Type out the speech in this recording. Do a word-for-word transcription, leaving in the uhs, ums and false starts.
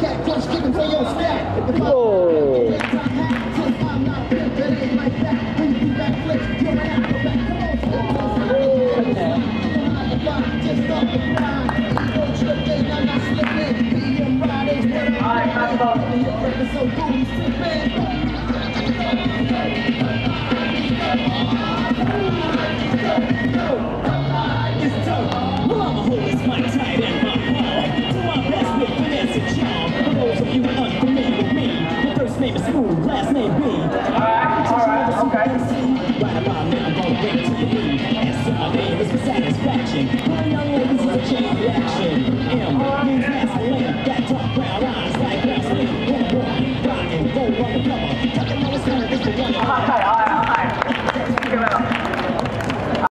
Last name B. Alright, alright, okay. Right about now, I'm gonna bring it to your knee. And so my name is for satisfaction. My young ladies is a chain reaction. M means masculine.